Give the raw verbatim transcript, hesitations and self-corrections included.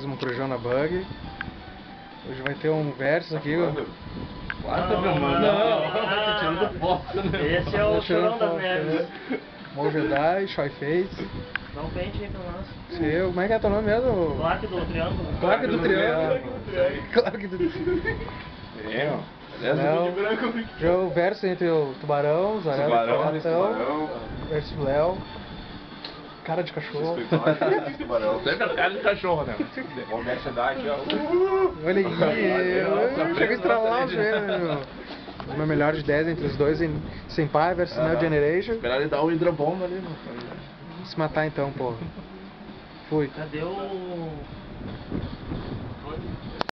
mais um Corujão na Bug. Hoje vai ter um versus aqui. Quarta, meu mano. Não, tá tirando foto, né? Esse é o chorão das neves. Mo Jedi, Choi Fates. Dá um pente aí pra nós. Seu, como é que é teu nome mesmo? Claque do triângulo. Claque do Triângulo. Claque do Triângulo. É, ó. Jogo versus entre o Tubarão, o Zarel, Tubarão, o Tubarão. versus o Léo. Cara de cachorro. Tubarão. Sempre a cara de cachorro, né? O merchandise, ó. Olha aqui, chega a estralar o joelho, meu. O meu melhor de dez entre os dois em Senpai versus Neo Generation. Esperar ele dar o hidrobomba ali, mano. Vamos se matar então, pô. Fui. Cadê o...